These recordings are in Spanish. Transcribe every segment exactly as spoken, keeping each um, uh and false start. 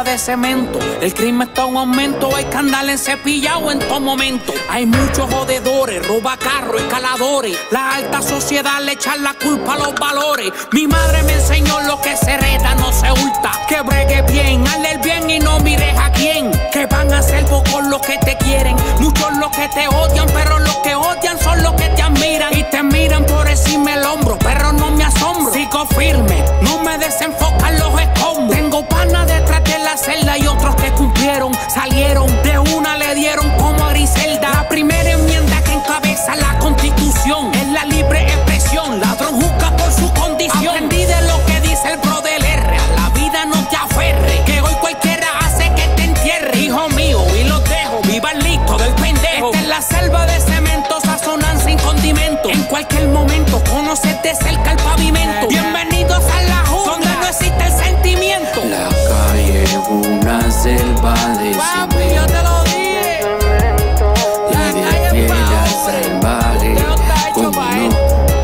de cemento, el crimen está en aumento, hay que andar en cepillado en todo momento. Hay muchos jodedores, robacarros, escaladores. La alta sociedad le echa la culpa a los valores. Mi madre me enseñó lo que se hereda no se hurta. Que bregue bien, hazle el bien y no mires a quién. Que van a hacer pocos los que te quieren, muchos los que te odian, pero los que odian son los que te admiran. Y te miran por encima el hombro, pero no me asombro. Sigo firme, no me desenfocan los escombros. Tengo panas detrás de la celda y otros que cumplieron, salieron de una, le dieron como a Griselda. La primera enmienda que encabeza la Constitución es la libre expresión, ladrón juzga por su condición. Aprendí de lo que dice el bro del R, a la vida no te aferre, que hoy cualquiera hace que te entierre. Hijo mío, y los dejo, viva el listo del pendejo. Esta es la selva de cemento, sazonan sin condimento. En cualquier momento, conoces de cerca el pavimento. Bienvenidos a la junta, donde no existe el sentimiento. La calle es una selva de Papi, yo te lo dije. y de piedra salvaje. Como no,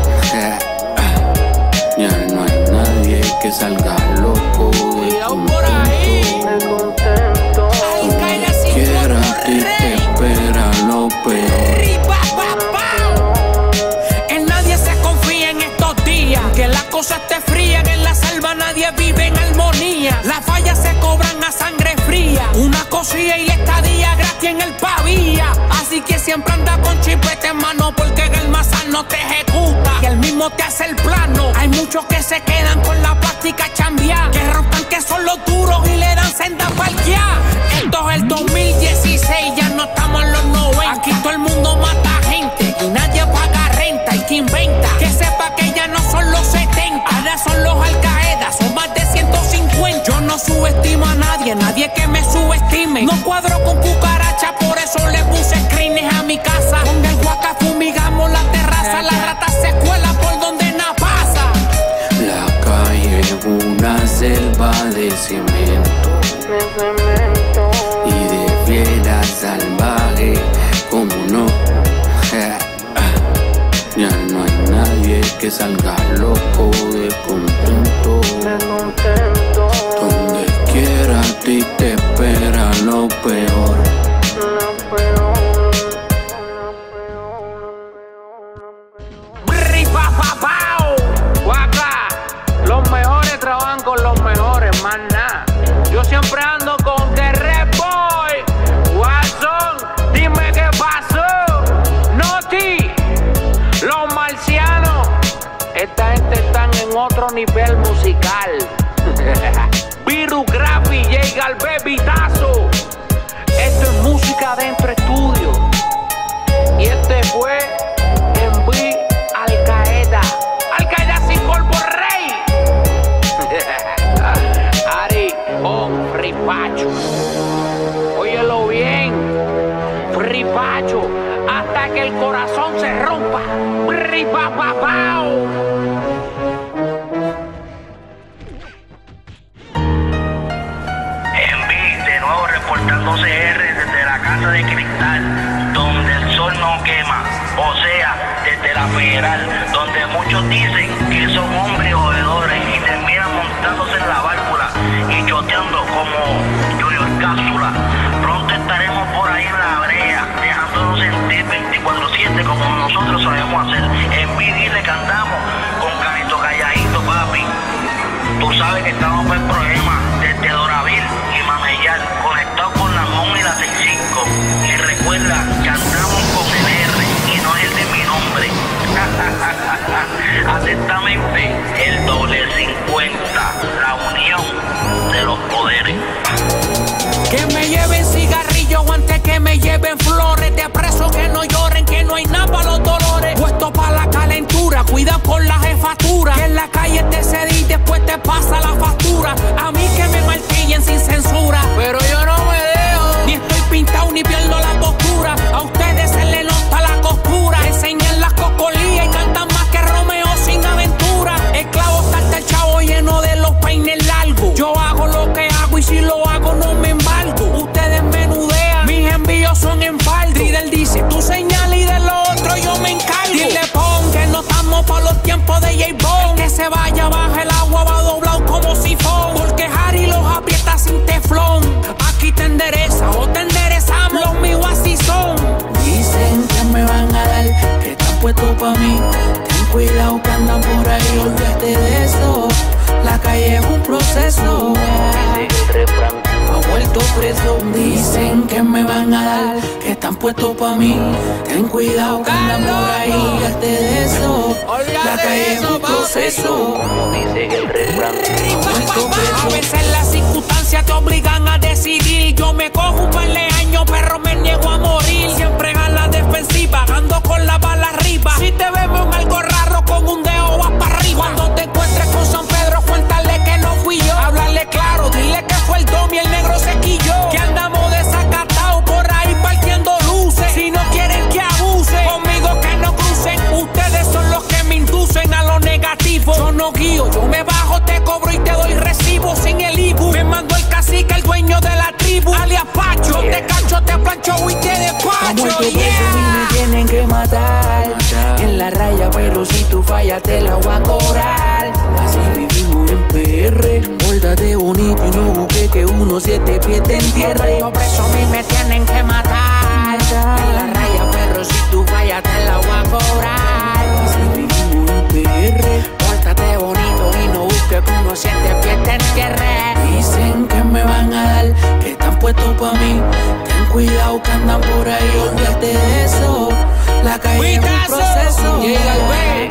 ya no hay nadie que salga loco de contento. Donde quiera a ti te espera lo peor. En nadie se confía en estos días, que la cosa esté fría, que en la selva nadie vive en armonía. Las fallas se cobran a sangre fría, una cosilla y la estadía gratis en el pavía. Así que siempre anda con chipete en mano, porque en el mazal no te ejecuta y el mismo te hace el plano. Hay muchos que se quedan con la plástica chambeada, que rompan que son los duros y le dan senda parqueada. Esto es el dos mil dieciséis, ya no estamos en los noventa. Aquí todo el mundo mata gente y nadie paga renta. Y que inventa, que sepa que ya no son los setenta, ahora son los Al-Qaeda, son más de ciento cincuenta. Yo no subestimo a nadie, nadie que me subestime. No cuadro con cucaracha, por eso le puse screens a mi casa. Con el guaca fumigamos la terraza, la rata se cuela por donde nada pasa. La calle es una selva de cemento y de piedra salvaje. Como no, ya no hay nadie que salga loco de contento. Donde quiera a ti te espera lo peor. Brri, pa, pa, pao. Guaca, los mejores trabajan con los mejores, más nada. Yo siempre ando con The Red Boy. Watson, dime qué pasó. Noti, los marcianos. Esta gente están en otro nivel musical. Viru, Graffi, J Galvez, Vitazo. Esto es música dentro estudio. Y este fue en V Al-Qaeda. Al-Qaeda sin polvo rey. Ari, con Fripacho. Óyelo bien. Fripacho. Hasta que el corazón se rompa. Fripapapao. Reportando C R desde la casa de cristal, donde el sol no quema, o sea, desde la federal, donde muchos dicen que son hombres jodedores y terminan montándose en la válvula y choteando como Junior Cápsula. Pronto estaremos por ahí en la brea, dejándonos sentir veinticuatro siete como nosotros sabemos hacer. En Vidi le cantamos con Canito Calladito, papi. Tú sabes que estamos por el problema desde Doraville y Mamellar, conectados con la M O N y la seis cinco. Y recuerda, cantamos con el R y no el de mi nombre. Atentamente, el doble cincuenta, la unión de los poderes. Que me lleven cigarrillos antes que me lleven flores. De preso que no lloren, que no hay nada para los dolores. Puesto para la calentura, cuidado con la jefatura. Que en la calle te cedí y después te pasa la factura. A mí que me martillen sin censura, pero yo no me dejo. Ni estoy pintado ni pierdo la postura. A ustedes se les nota la costura. Enseñan las cocolías y cantan más que Romeo sin aventura. El clavo está hasta el chavo lleno de los peines largos. Yo hago lo que hago y si lo hago no me embargo. Ustedes menudean, mis envíos son en faldo. Tridel dice, tú señal y de lo otro yo me encargo. Dile pon que no estamos para los tiempos de J-Bone. Que se vaya baja el agua, va doblado como sifón. Porque Harry los aprieta sin teflón. preso. Dicen que me van a dar, que están puestos pa' mí. Ten cuidado que andan por ahí, hazte de eso. La calle es un proceso. Como dice el refrán. A veces las circunstancias te obligan a decidir. Yo me cojo un par de años, pero me niego a morir. Siempre a la defensiva, ando con la bala arriba. Si te vemos en algo raro, con un dedo vas para arriba. Cuando te encuentres con San Pedro, cuéntale que no fui yo. Háblale claro, dile que fue el Dom y el negro sequillo. Que andamos desacatados por ahí partiendo luces. Si no quieren que abuse, conmigo que no crucen. Ustedes son los que me inducen a lo negativo. Yo no guío, yo me bajo, te cobro y te doy recibo sin el I B U. Me mandó el cacique, el dueño de la tribu, alias Pacho. Te cacho, te plancho y te despacho. Yeah. Me tienen que matar en la raya, pero si tú fallas te la voy a cobrar. Así vivimos en P R. Pórtate bonito y no busques que uno siete pies te entierre. Por eso a mí me tienen que matar en la raya, pero si tú fallas te la voy a cobrar. Así vivimos en P R. Pórtate bonito y no busques que uno siete pies te entierre. Dicen que me van a dar, que están puestos pa' mí. Ten cuidado que andan por ahí, olvídate de eso. La calle es un proceso. Llega el B.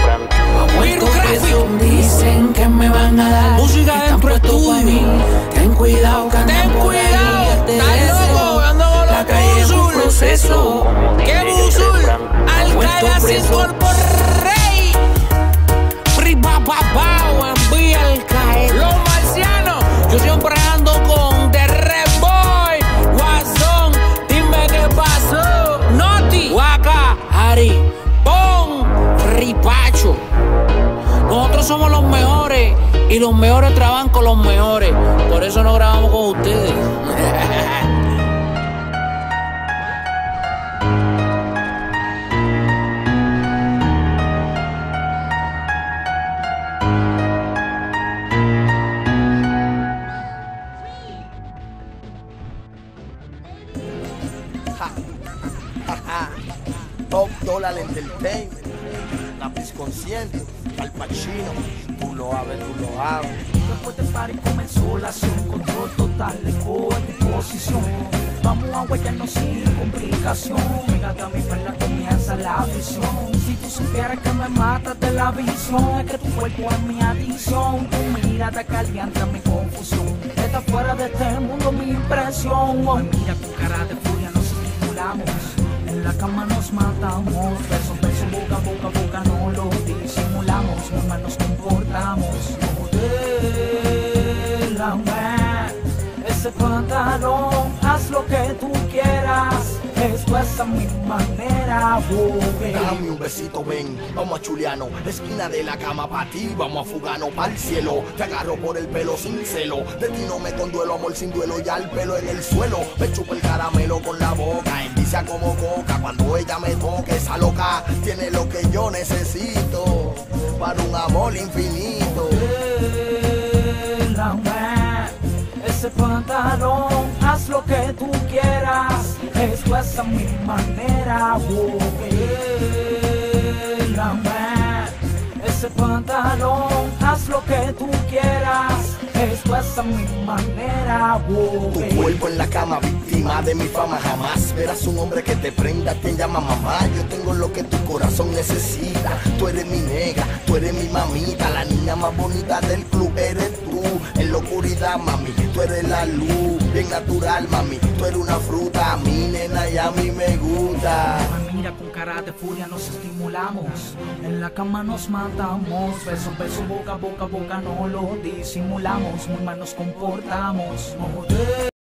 Dicen que me van a dar, música dentro del estudio. Ten cuidado que andan por ahí, olvídate de eso. La calle es un proceso. ¿Qué Buzul? Al-Qaeda se incorporó rey. Pripa papá, envía al caer. Los marcianos, yo siempre ando con The Red Boy. Guasón, dime qué pasó. Noti, Waka, Ari, Bon, Ripacho. Nosotros somos los mejores y los mejores trabajan con los mejores. Por eso no grabamos con ustedes. Top Dollar Entertainment, lápiz consciente, Al Pacino, tú lo sabes, tú lo sabes. Después del party comenzó la acción, control total, lejos de posición. Vamos a huellarnos sin complicación. Pégate a mi perla, comienza la visión. Si tú supieras que me matas de la visión, es que tu cuerpo es mi adicción. Tu mirada calienta mi confusión. Está fuera de este mundo mi impresión. Oh, mira con cara de furia nos estimulamos. En la cama nos matamos, beso, beso, boca, boca, boca, no lo disimulamos, normal nos comportamos. Modélame ese pantalón, haz lo que tú quieras, esto es a mi manera, oh, dame un besito, ven, vamos a chuliano, esquina de la cama pa' ti, vamos a fugano pa'l cielo, te agarro por el pelo sin celo, de ti no me conduelo, amor sin duelo, ya el pelo en el suelo, me chupo el caramelo con la boca, envicia como coca, cuando ella me toque, esa loca tiene lo que yo necesito, para un amor infinito. Modélame ese pantalón, haz lo que tú quieras, esto es a mi manera, oh, modélame ese pantalón, haz lo que tú quieras, esto es a mi manera, oh, tu cuerpo en la cama, víctima de mi fama, jamás verás un hombre que te prenda, quien llama mamá, yo tengo lo que tu corazón necesita, tú eres mi negra, tú eres mi mamita, la niña más bonita del club eres tú, en la oscuridad, mami, tú eres la luz, bien natural, mami, tú eres una fruta, mi nena y a mí me gusta. Mira con cara de furia nos estimulamos, en la cama nos matamos, beso, beso, boca, boca, boca, no lo disimulamos, muy mal nos comportamos.